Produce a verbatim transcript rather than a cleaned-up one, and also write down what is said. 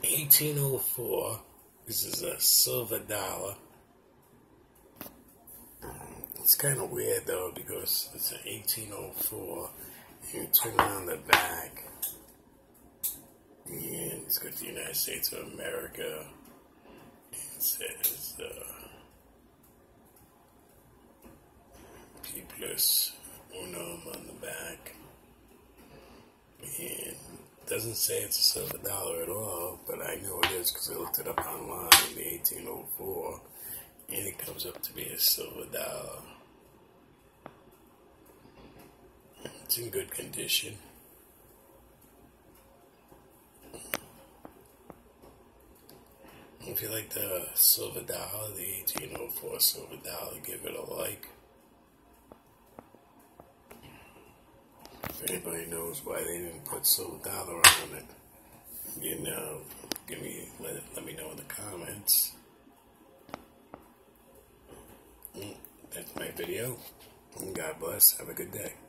eighteen oh four. This is a silver dollar. It's kind of weird though because it's an eighteen oh four. And you turn around the back, and it's got the United States of America. It says uh, P plus unum on the back. And it doesn't say it's a silver dollar at all, but I know it is because I looked it up online in the eighteen oh four, and it comes up to be a silver dollar. It's in good condition. If you like the silver dollar, the eighteen oh four silver dollar, give it a like. If anybody knows why they didn't put silver dollar on it, you know, give me let, let me know in the comments. That's my video. God bless. Have a good day.